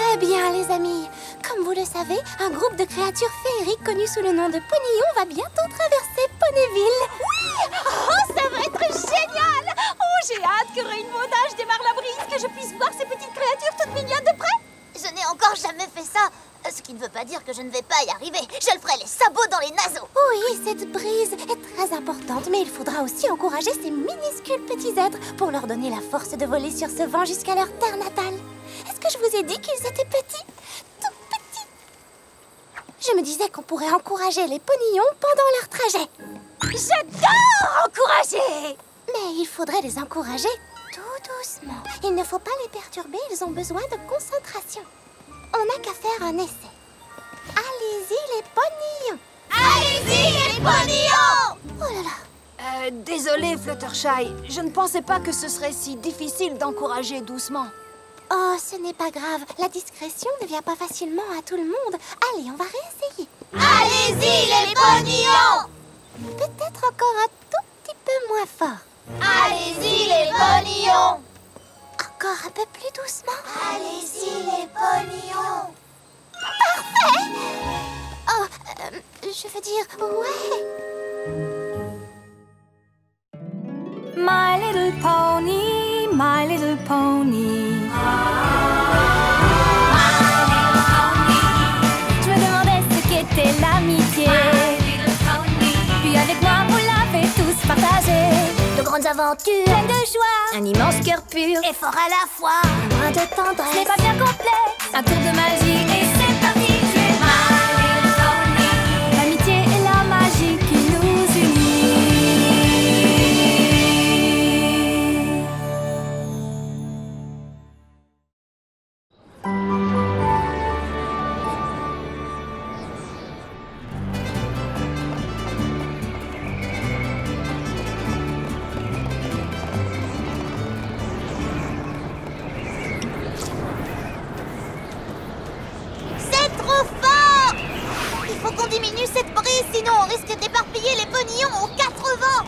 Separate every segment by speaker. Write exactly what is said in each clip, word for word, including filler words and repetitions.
Speaker 1: Très bien, les amis. Comme vous le savez, un groupe de créatures féeriques connues sous le nom de Ponillon va bientôt traverser Ponyville.
Speaker 2: Oui! Oh, ça va être génial! Oh, j'ai hâte que Rainbow Dash démarre la brise, que je puisse voir ces petites créatures toutes mignonnes de près.
Speaker 3: Je n'ai encore jamais fait ça. Ce qui ne veut pas dire que je ne vais pas y arriver. Je le ferai les sabots dans les naseaux.
Speaker 1: Oui, cette brise est très importante, mais il faudra aussi encourager ces minuscules petits êtres pour leur donner la force de voler sur ce vent jusqu'à leur terre natale. Est-ce que je vous ai dit qu'ils étaient petits? Tout petits. Je me disais qu'on pourrait encourager les ponillons pendant leur trajet.
Speaker 2: J'adore encourager!
Speaker 1: Mais il faudrait les encourager tout doucement. Il ne faut pas les perturber, ils ont besoin de concentration. On n'a qu'à faire un essai. Allez-y les ponillons!
Speaker 3: Allez-y les ponillons!
Speaker 1: Oh là là!
Speaker 4: Euh, désolé Fluttershy, je ne pensais pas que ce serait si difficile d'encourager doucement.
Speaker 1: Oh, ce n'est pas grave. La discrétion ne vient pas facilement à tout le monde. Allez, on va réessayer.
Speaker 3: Allez-y les ponillons!
Speaker 1: Peut-être encore un tout petit peu moins fort.
Speaker 3: Allez-y les ponillons!
Speaker 1: Encore un peu plus doucement.
Speaker 3: Allez-y les ponillons!
Speaker 1: Parfait! Oh, euh, je veux dire, ouais.
Speaker 5: My little pony, my little pony. Je me demandais ce qu'était l'amitié. Puis avec moi, vous l'avez tous partagé.
Speaker 3: De grandes aventures,
Speaker 5: Pleine de joie,
Speaker 3: un immense cœur pur,
Speaker 5: et fort à la fois.
Speaker 3: un brin de
Speaker 5: Ce n'est
Speaker 3: tendresse.
Speaker 5: pas bien complexe, un tour de magie et c'est parti. Jouer My Little Pony. L'amitié et la magie qui nous unit.
Speaker 3: C'est trop fort! Il faut qu'on diminue cette brise, sinon on risque d'éparpiller les ponillons aux quatre vents.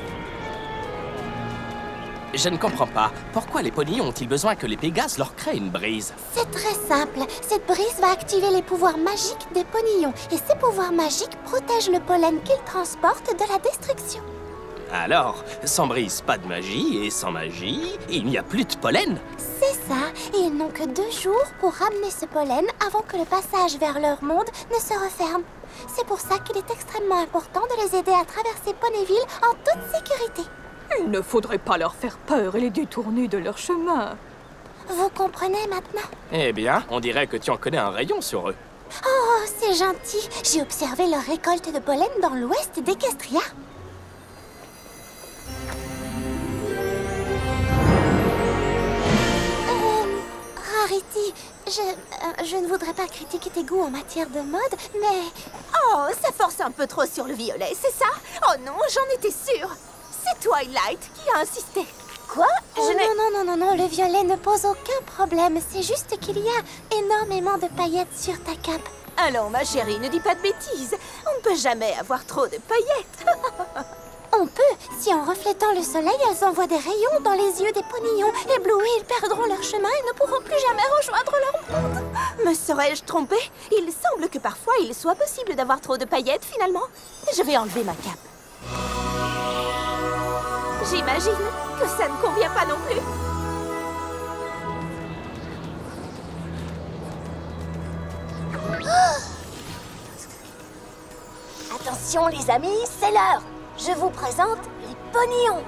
Speaker 6: Je ne comprends pas. Pourquoi les ponillons ont-ils besoin que les Pégases leur créent une brise?
Speaker 1: C'est très simple. Cette brise va activer les pouvoirs magiques des ponillons. Et ces pouvoirs magiques protègent le pollen qu'ils transportent de la destruction.
Speaker 6: Alors, sans brise, pas de magie, et sans magie, il n'y a plus de pollen.
Speaker 1: C'est ça. Et ils n'ont que deux jours pour ramener ce pollen avant que le passage vers leur monde ne se referme. C'est pour ça qu'il est extrêmement important de les aider à traverser Ponyville en toute sécurité.
Speaker 2: Il ne faudrait pas leur faire peur et les détourner de leur chemin.
Speaker 1: Vous comprenez maintenant?
Speaker 6: Eh bien, on dirait que tu en connais un rayon sur eux.
Speaker 1: Oh, c'est gentil. J'ai observé leur récolte de pollen dans l'ouest d'Equestria. Euh, Rarity, je, euh, je ne voudrais pas critiquer tes goûts en matière de mode, mais...
Speaker 2: Oh, ça force un peu trop sur le violet, c'est ça? Oh non, j'en étais sûre. C'est Twilight qui a insisté. Quoi?
Speaker 1: Oh
Speaker 2: Je n'ai...
Speaker 1: non, non, non, non, non, le violet ne pose aucun problème. C'est juste qu'il y a énormément de paillettes sur ta cape.
Speaker 2: Allons, ma chérie, ne dis pas de bêtises. On ne peut jamais avoir trop de paillettes.
Speaker 1: On peut. Si en reflétant le soleil, elles envoient des rayons dans les yeux des ponillons. Éblouis, ils perdront leur chemin et ne pourront plus jamais rejoindre leur monde.
Speaker 2: Me serais-je trompée? Il semble que parfois il soit possible d'avoir trop de paillettes, finalement. Je vais enlever ma cape. J'imagine que ça ne convient pas non plus.
Speaker 3: Attention les amis, c'est l'heure. Je vous présente les ponillons.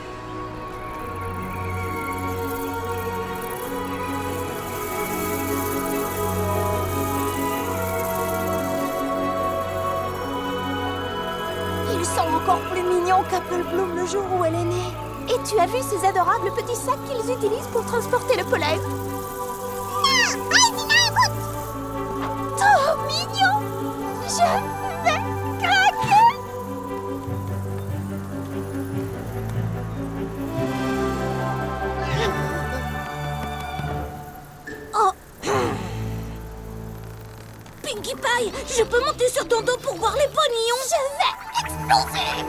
Speaker 2: Ils sont encore plus mignons qu'Apple Bloom le jour où elle est née. Et tu as vu ces adorables petits sacs qu'ils utilisent pour transporter le pollen? Trop mignon! Je vais craquer! Oh! Pinkie Pie, je peux monter sur ton dos pour voir les ponillons? Je vais exploser!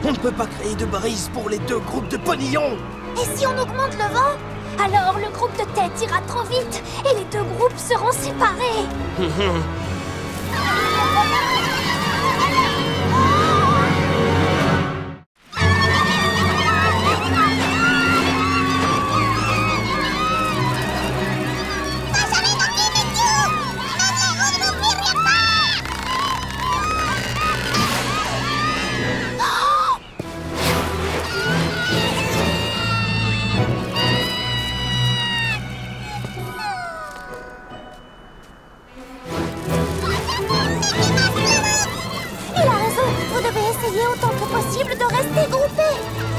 Speaker 6: On ne peut pas créer de brise pour les deux groupes de ponillons.
Speaker 1: Et si on augmente le vent? Alors le groupe de tête ira trop vite et les deux groupes seront séparés. Essayez autant que possible de rester groupés.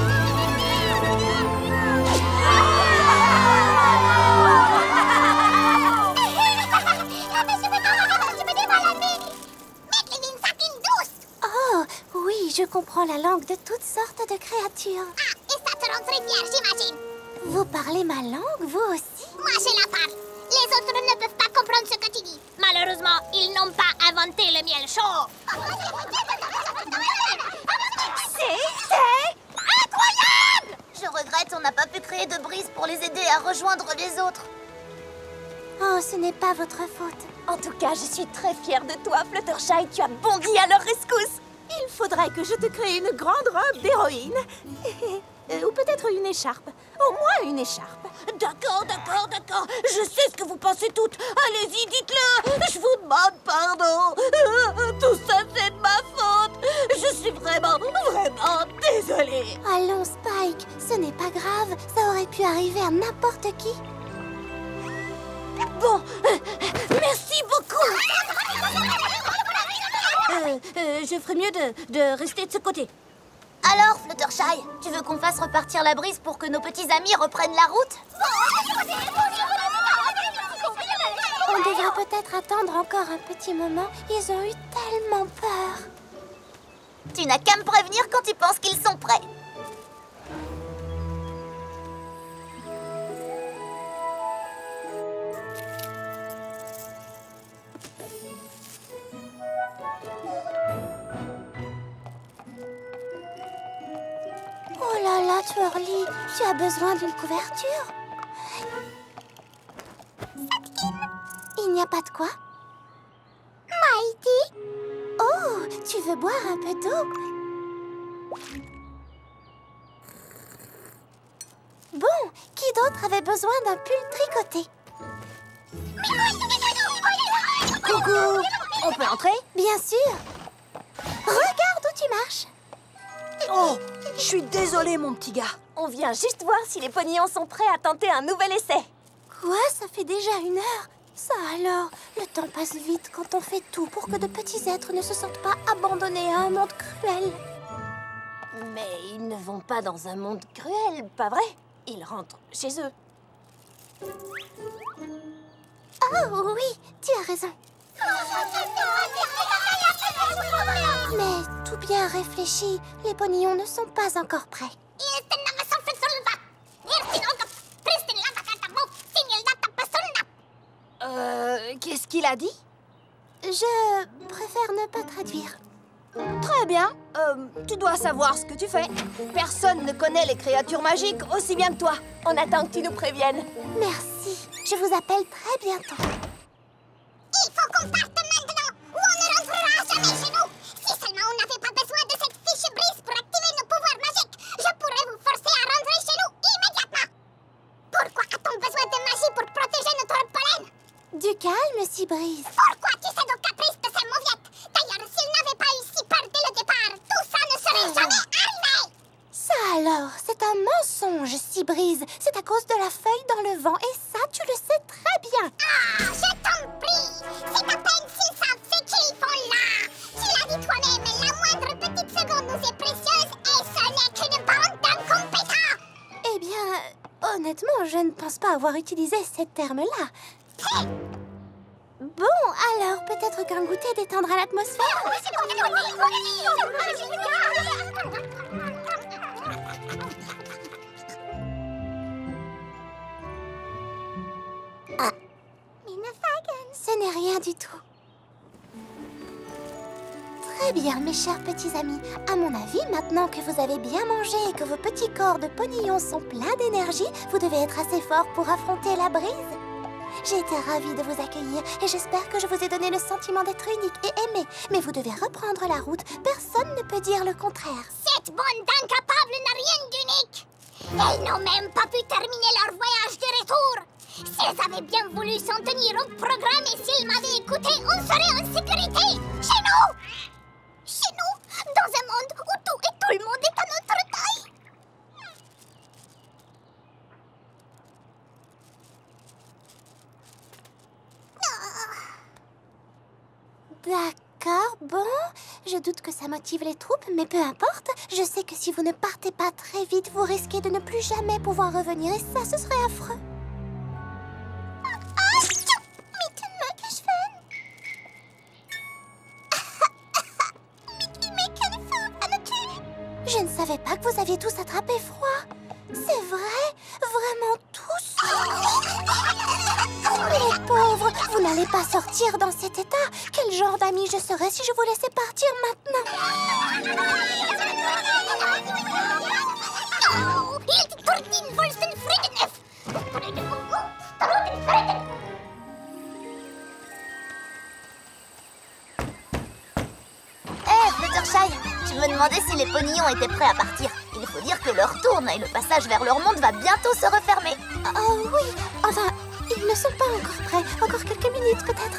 Speaker 1: Oh, oui, je comprends la langue de toutes sortes de créatures.
Speaker 3: Ah, et ça te rend très fière, j'imagine.
Speaker 1: Vous parlez ma langue, vous aussi?
Speaker 3: Moi, je la parle. Les autres ne peuvent pas comprendre ce que tu dis. Malheureusement, ils n'ont pas inventé le miel chaud.
Speaker 1: C'était
Speaker 3: incroyable! Je regrette, on n'a pas pu créer de brise pour les aider à rejoindre les autres.
Speaker 1: Oh, ce n'est pas votre faute.
Speaker 2: En tout cas, je suis très fière de toi, Fluttershy. Tu as bondi à leur rescousse. Il faudrait que je te crée une grande robe d'héroïne. Euh, ou peut-être une écharpe. Au moins une écharpe. D'accord, d'accord, d'accord. Je sais ce que vous pensez toutes. Allez-y, dites-le. Je vous demande pardon. Euh, tout ça, c'est de ma faute. Je suis vraiment, vraiment désolée.
Speaker 1: Allons, Spike, ce n'est pas grave. Ça aurait pu arriver à n'importe qui.
Speaker 2: Bon, euh, merci beaucoup. Euh, euh, je ferais mieux de, de rester de ce côté.
Speaker 3: Alors, Fluttershy, tu veux qu'on fasse repartir la brise pour que nos petits amis reprennent la route?
Speaker 1: On devrait peut-être attendre encore un petit moment. Ils ont eu tellement peur.
Speaker 3: Tu n'as qu'à me prévenir quand tu penses qu'ils sont prêts.
Speaker 1: Oh là là, Twirly, tu as besoin d'une couverture? Il n'y a pas de quoi? Mighty? Oh, tu veux boire un peu d'eau? Bon, qui d'autre avait besoin d'un pull tricoté?
Speaker 4: Coucou! On peut entrer?
Speaker 1: Bien sûr! Regarde où tu marches!
Speaker 4: Oh, je suis désolée, mon petit gars.
Speaker 2: On vient juste voir si les ponillons sont prêts à tenter un nouvel essai.
Speaker 1: Quoi? Ça fait déjà une heure? Ça alors, le temps passe vite quand on fait tout pour que de petits êtres ne se sentent pas abandonnés à un monde cruel.
Speaker 2: Mais ils ne vont pas dans un monde cruel, pas vrai? Ils rentrent chez eux.
Speaker 1: Oh oui, tu as raison. Mais tout bien réfléchi, les ponillons ne sont pas encore prêts.
Speaker 4: Euh, qu'est-ce qu'il a dit?
Speaker 1: Je préfère ne pas traduire.
Speaker 4: Très bien. Euh, tu dois savoir ce que tu fais. Personne ne connaît les créatures magiques aussi bien que toi.
Speaker 2: On attend que tu nous préviennes.
Speaker 1: Merci, je vous appelle très bientôt.
Speaker 3: Il faut qu'on parte maintenant ou on ne rentrera jamais chez nous. Si seulement on n'avait pas besoin de cette fiche brise pour activer nos pouvoirs magiques, je pourrais vous forcer à rentrer chez nous immédiatement. Pourquoi a-t-on besoin de magie pour protéger notre pollen?
Speaker 1: Du calme, Seabreeze.
Speaker 3: Pourquoi tu cèdes aux caprices de ces mauviettes? D'ailleurs, s'ils n'avaient pas eu si peur dès le départ, tout ça ne serait jamais arrivé.
Speaker 1: Ça alors, c'est un mensonge, Seabreeze. C'est à cause de la feuille dans le vent, et ça, tu le sais très bien.
Speaker 3: Ah, je t'en prie. C'est à peine s'ils savent ce qu'ils font là. Tu l'as dit toi-même, la moindre petite seconde nous est précieuse et ce n'est qu'une bande d'incompétents.
Speaker 1: Eh bien, honnêtement, je ne pense pas avoir utilisé ces termes-là. Bon, alors, peut-être qu'un goûter détendra l'atmosphère. Ah, ce n'est rien du tout. Très bien, mes chers petits amis. À mon avis, maintenant que vous avez bien mangé et que vos petits corps de pognon sont pleins d'énergie, vous devez être assez fort pour affronter la brise. J'ai été ravie de vous accueillir et j'espère que je vous ai donné le sentiment d'être unique et aimé. Mais vous devez reprendre la route. Personne ne peut dire le contraire.
Speaker 3: Cette bande d'incapables n'a rien d'unique. Elles n'ont même pas pu terminer leur voyage de retour. Si elles avaient bien voulu s'en tenir au programme et s'ils m'avaient écouté, on serait en sécurité. Chez nous. Chez nous, dans un monde où tout et tout le monde est à notre taille.
Speaker 1: D'accord, bon. Je doute que ça motive les troupes, mais peu importe. Je sais que si vous ne partez pas très vite, vous risquez de ne plus jamais pouvoir revenir et ça, ce serait affreux. Je ne savais pas que vous aviez tous attrapé froid. C'est vrai? Vraiment tous? Les pauvres, vous n'allez pas sortir dans cet état. Quel genre d'ami je serais si je vous laissais partir maintenant?
Speaker 2: Hé, Fluttershy, je me demandais si les ponions étaient prêts à partir. Il faut dire que l'heure tourne et le passage vers leur monde va bientôt se refermer.
Speaker 1: Oh oui, enfin, ils ne sont pas encore prêts. Encore quelques minutes peut-être.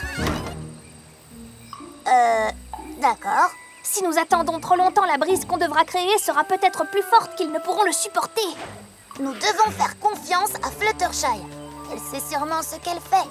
Speaker 2: Euh, d'accord.
Speaker 4: Si nous attendons trop longtemps, la brise qu'on devra créer sera peut-être plus forte qu'ils ne pourront le supporter.
Speaker 2: Nous devons faire confiance à Fluttershy. Elle sait sûrement ce qu'elle fait.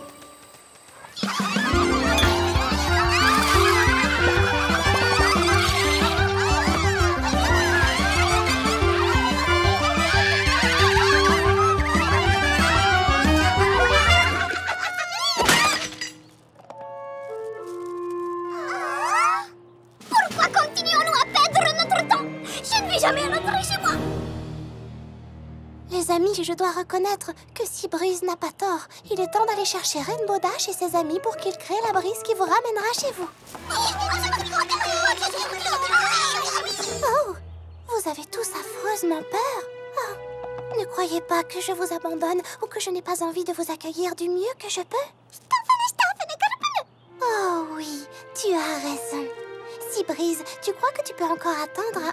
Speaker 3: Pourquoi continuons-nous à perdre notre temps? Je ne vais jamais rentrer chez moi.
Speaker 1: Les amis, je dois reconnaître que si Brise n'a pas tort, il est temps d'aller chercher Rainbow Dash et ses amis pour qu'ils créent la brise qui vous ramènera chez vous. Oh, vous avez tous affreusement peur. Oh, ne croyez pas que je vous abandonne ou que je n'ai pas envie de vous accueillir du mieux que je peux. Oh oui, tu as raison. Si Brise, tu crois que tu peux encore attendre à...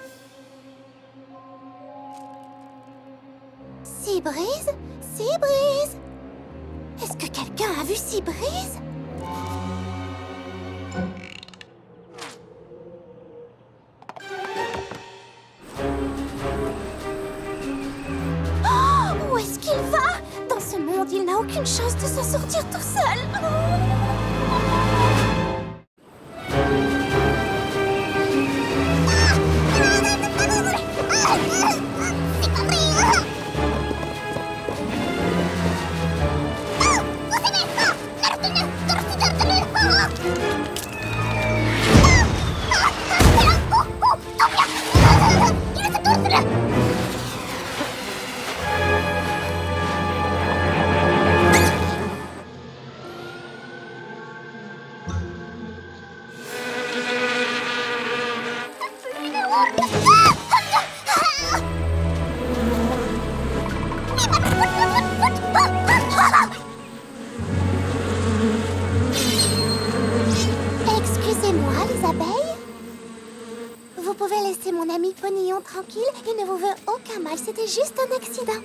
Speaker 1: Seabreeze? Seabreeze? Est-ce que quelqu'un a vu Seabreeze? Oh, où est-ce qu'il va? Dans ce monde, il n'a aucune chance de s'en sortir tout seul. Excusez-moi, les abeilles. Vous pouvez laisser mon ami Ponillon tranquille, il ne vous veut aucun mal, c'était juste un accident.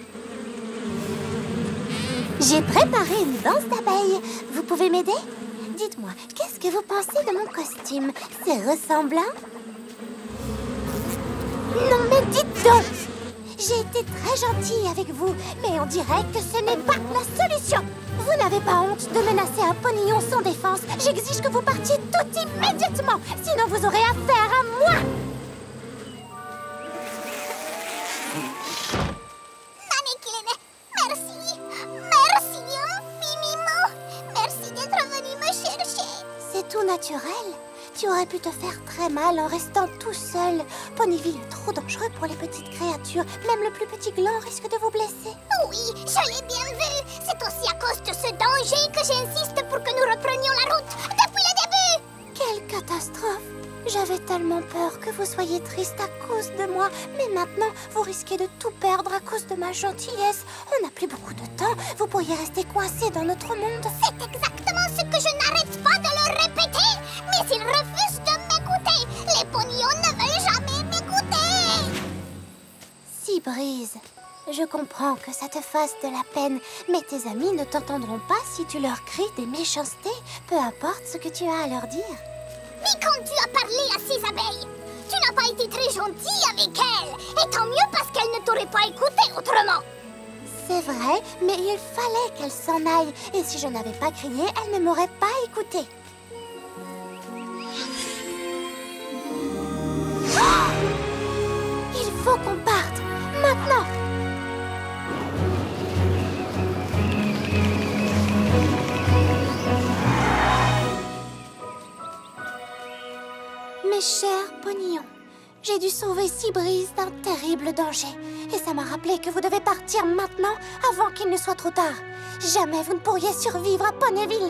Speaker 1: J'ai préparé une danse d'abeilles. Vous pouvez m'aider? Dites-moi, qu'est-ce que vous pensez de mon costume? C'est ressemblant? Non mais dites donc! J'ai été très gentille avec vous, mais on dirait que ce n'est pas la solution. Vous n'avez pas honte de menacer un ponillon sans défense. J'exige que vous partiez tout immédiatement, sinon vous aurez affaire à moi.
Speaker 3: Mamie merci. Merci infiniment. Merci d'être venu me chercher.
Speaker 1: C'est tout naturel. Tu aurais pu te faire très mal en restant tout seul. Ponyville est trop dangereux pour les petites créatures. Même le plus petit gland risque de vous blesser.
Speaker 3: Oui, je l'ai bien vu. C'est aussi à cause de ce danger que j'insiste pour que nous reprenions la route depuis le début.
Speaker 1: Quelle catastrophe! J'avais tellement peur que vous soyez triste à cause de moi. Mais maintenant, vous risquez de tout perdre à cause de ma gentillesse. On n'a plus beaucoup de temps. Vous pourriez rester coincé dans notre monde.
Speaker 3: C'est exactement ce que je n'arrête pas de leur répéter. Mais ils refusent de m'écouter. Les pognons ne veulent jamais m'écouter.
Speaker 1: Seabreeze, je comprends que ça te fasse de la peine. Mais tes amis ne t'entendront pas si tu leur cries des méchancetés. Peu importe ce que tu as à leur dire.
Speaker 3: Mais quand tu as parlé à ces abeilles, tu n'as pas été très gentil avec elles. Et tant mieux parce qu'elles ne t'auraient pas écouté autrement.
Speaker 1: C'est vrai, mais il fallait qu'elles s'en aillent. Et si je n'avais pas crié, elles ne m'auraient pas écouté. Oh! Il faut qu'on parte, maintenant. Mes chers pognons, j'ai dû sauver Seabreeze d'un terrible danger. Et ça m'a rappelé que vous devez partir maintenant, avant qu'il ne soit trop tard. Jamais vous ne pourriez survivre à Ponyville.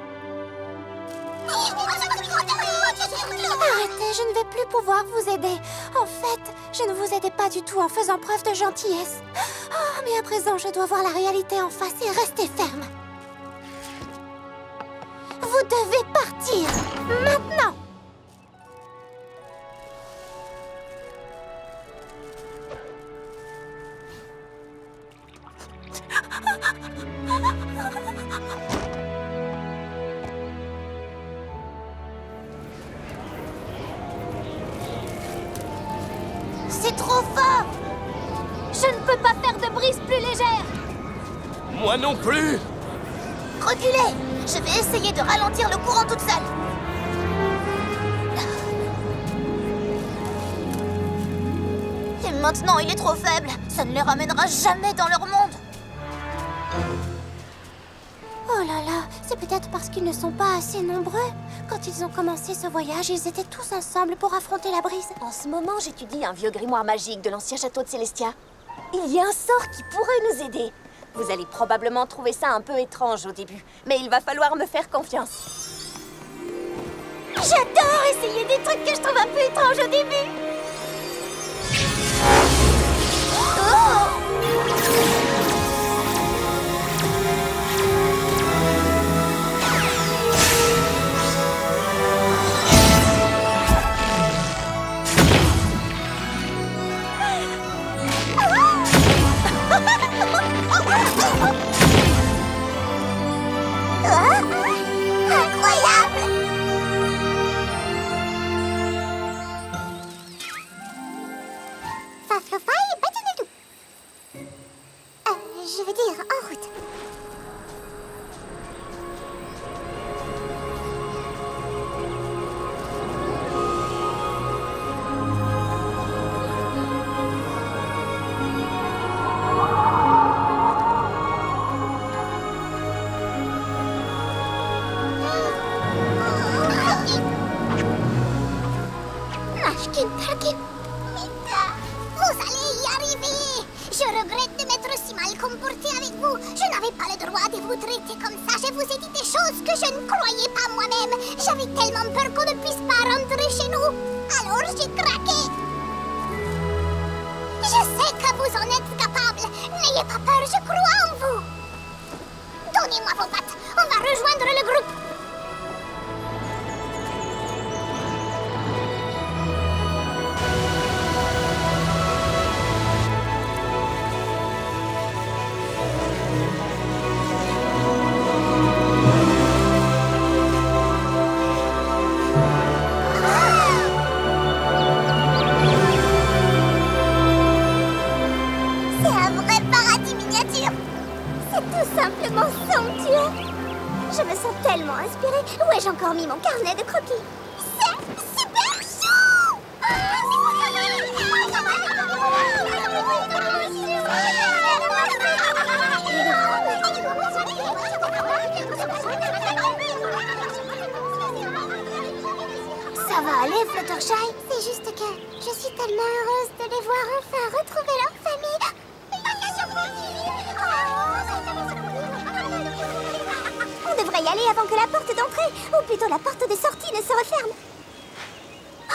Speaker 1: Arrêtez, je ne vais plus pouvoir vous aider. En fait, je ne vous aidais pas du tout en faisant preuve de gentillesse. Oh, mais à présent, je dois voir la réalité en face et rester ferme. Vous devez partir, maintenant. C'est trop fort! Je ne peux pas faire de brise plus légère!
Speaker 6: Moi non plus!
Speaker 1: Reculez! Je vais essayer de ralentir le courant toute seule! Et maintenant, il est trop faible! Ça ne les ramènera jamais dans leur monde! Oh là là, c'est peut-être parce qu'ils ne sont pas assez nombreux. Quand ils ont commencé ce voyage, ils étaient tous ensemble pour affronter la brise.
Speaker 2: En ce moment, j'étudie un vieux grimoire magique de l'ancien château de Célestia. Il y a un sort qui pourrait nous aider. Vous allez probablement trouver ça un peu étrange au début, mais il va falloir me faire confiance.
Speaker 1: J'adore essayer des trucs que je trouve un peu étranges au début. Oh!
Speaker 3: Incroyable! Fafafa et Patinadou. Euh, je veux dire, en route. Vous allez y arriver! Je regrette de m'être si mal comportée avec vous. Je n'avais pas le droit de vous traiter comme ça. Je vous ai dit des choses que je ne croyais pas moi-même. J'avais tellement peur qu'on ne puisse pas rentrer chez nous. Alors j'ai craqué. Je sais que vous en êtes capable. N'ayez pas peur, je crois en vous. Donnez-moi vos pattes. On va rejoindre le groupe. Simplement somptueux. Je me sens tellement inspirée. Où ai-je encore mis mon carnet de croquis? C'est super chou! Ça va aller, Fluttershy? C'est juste que je suis tellement heureuse de les voir enfin retrouver leur famille. On devrait y aller avant que la porte d'entrée, ou plutôt la porte de sortie, ne se referme.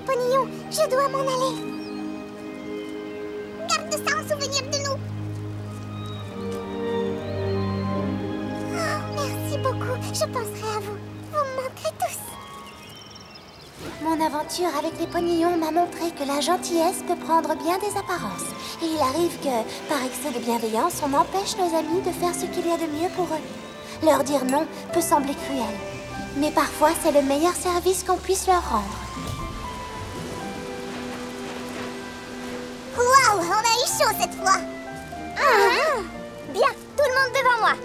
Speaker 3: Ponillon. Je dois m'en aller. Garde ça en souvenir de nous. Oh, merci beaucoup. Je penserai à vous. Vous me manquerez tous.
Speaker 1: Mon aventure avec les Ponillons m'a montré que la gentillesse peut prendre bien des apparences. Et il arrive que, par excès de bienveillance, on empêche nos amis de faire ce qu'il y a de mieux pour eux. Leur dire non peut sembler cruel. Mais parfois, c'est le meilleur service qu'on puisse leur rendre.
Speaker 3: Waouh, on a eu chaud cette fois. Ah. Bien, tout le monde devant moi.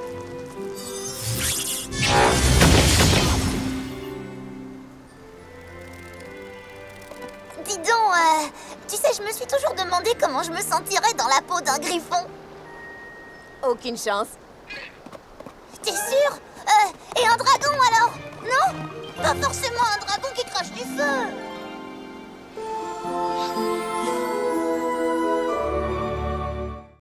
Speaker 2: Dis donc, euh, tu sais, je me suis toujours demandé comment je me sentirais dans la peau d'un griffon.
Speaker 4: Aucune chance.
Speaker 2: T'es sûr? Euh, et un dragon alors? Non? Pas forcément un dragon qui crache du feu.